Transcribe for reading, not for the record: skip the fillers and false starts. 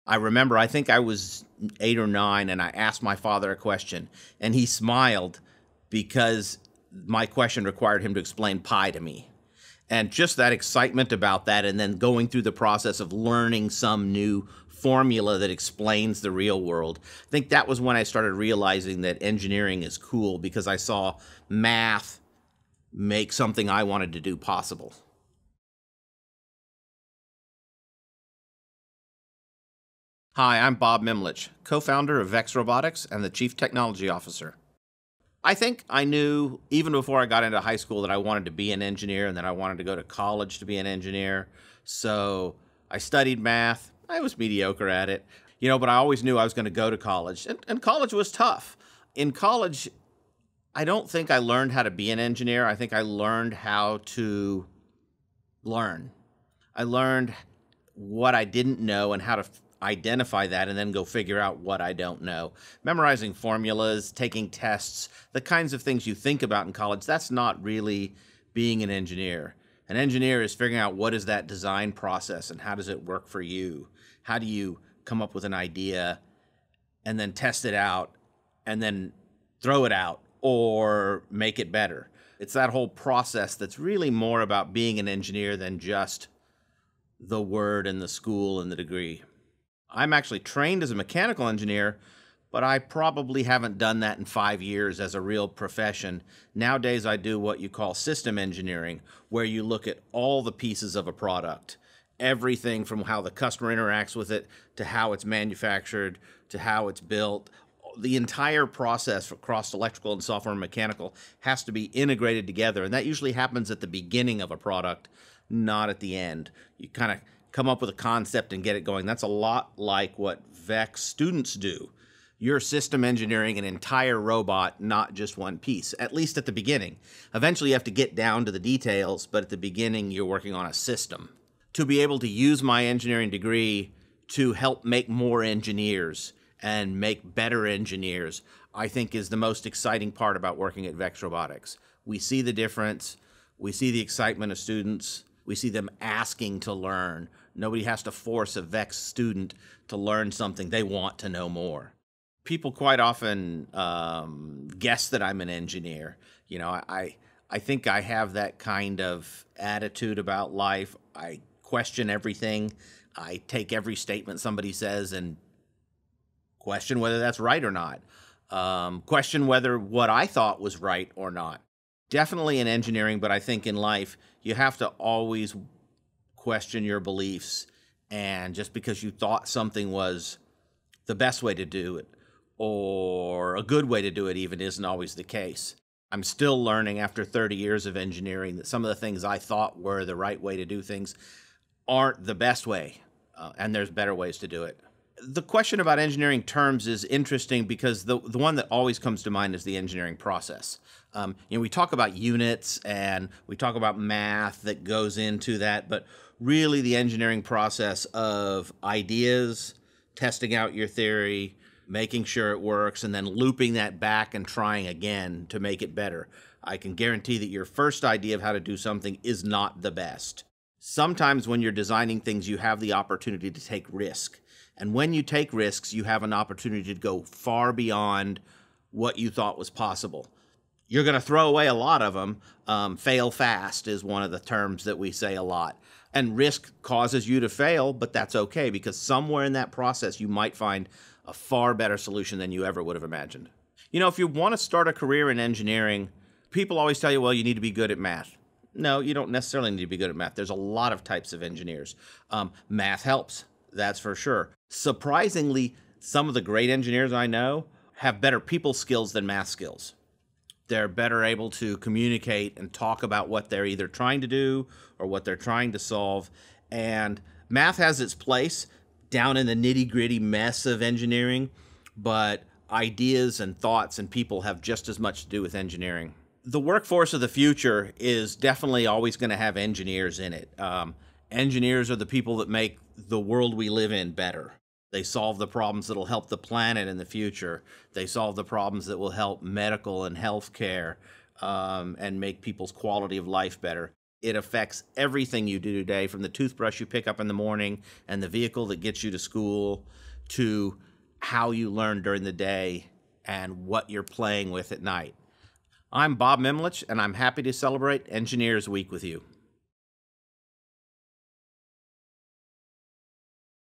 I remember, I think I was 8 or 9, and I asked my father a question, and he smiled because my question required him to explain pi to me. And just that excitement about that, and then going through the process of learning some new formula that explains the real world. I think that was when I started realizing that engineering is cool, because I saw math make something I wanted to do possible. Hi, I'm Bob Mimlitch, co-founder of VEX Robotics and the Chief Technology Officer. I think I knew even before I got into high school that I wanted to be an engineer and that I wanted to go to college to be an engineer. So I studied math. I was mediocre at it, but I always knew I was going to go to college. And college was tough. In college, I don't think I learned how to be an engineer. I think I learned how to learn. I learned what I didn't know and how to identify that and then go figure out what I don't know. Memorizing formulas, taking tests, the kinds of things you think about in college, that's not really being an engineer. An engineer is figuring out what is that design process and how does it work for you? How do you come up with an idea and then test it out and then throw it out or make it better? It's that whole process that's really more about being an engineer than just the word and the school and the degree. I'm actually trained as a mechanical engineer, but I probably haven't done that in 5 years as a real profession. Nowadays, I do what you call system engineering, where you look at all the pieces of a product, everything from how the customer interacts with it, to how it's manufactured, to how it's built. The entire process across electrical and software and mechanical has to be integrated together, and that usually happens at the beginning of a product, not at the end. You kind of come up with a concept and get it going. That's a lot like what VEX students do. You're system engineering an entire robot, not just one piece, at least at the beginning. Eventually you have to get down to the details, but at the beginning you're working on a system. To be able to use my engineering degree to help make more engineers and make better engineers, I think is the most exciting part about working at VEX Robotics. We see the difference, we see the excitement of students, we see them asking to learn. Nobody has to force a VEX student to learn something. They want to know more. People quite often guess that I'm an engineer. I think I have that kind of attitude about life. I question everything. I take every statement somebody says and question whether that's right or not. Question whether what I thought was right or not. Definitely in engineering, but I think in life, you have to always question your beliefs, and just because you thought something was the best way to do it or a good way to do it even isn't always the case. I'm still learning after 30 years of engineering that some of the things I thought were the right way to do things aren't the best way, and there's better ways to do it. The question about engineering terms is interesting because the one that always comes to mind is the engineering process. We talk about units and we talk about math that goes into that, but really the engineering process of ideas, testing out your theory, making sure it works, and then looping that back and trying again to make it better. I can guarantee that your first idea of how to do something is not the best. Sometimes when you're designing things, you have the opportunity to take risk. And when you take risks, you have an opportunity to go far beyond what you thought was possible. You're going to throw away a lot of them. Fail fast is one of the terms that we say a lot. And risk causes you to fail, but that's okay, because somewhere in that process, you might find a far better solution than you ever would have imagined. If you want to start a career in engineering, people always tell you, well, you need to be good at math. No, you don't necessarily need to be good at math. There's a lot of types of engineers. Math helps, that's for sure. Surprisingly, some of the great engineers I know have better people skills than math skills. They're better able to communicate and talk about what they're either trying to do or what they're trying to solve. And math has its place down in the nitty-gritty mess of engineering, but ideas and thoughts and people have just as much to do with engineering. The workforce of the future is definitely always going to have engineers in it. Engineers are the people that make the world we live in better. They solve the problems that will help the planet in the future. They solve the problems that will help medical and healthcare and make people's quality of life better. It affects everything you do today, from the toothbrush you pick up in the morning and the vehicle that gets you to school to how you learn during the day and what you're playing with at night. I'm Bob Mimlitch, and I'm happy to celebrate Engineers Week with you.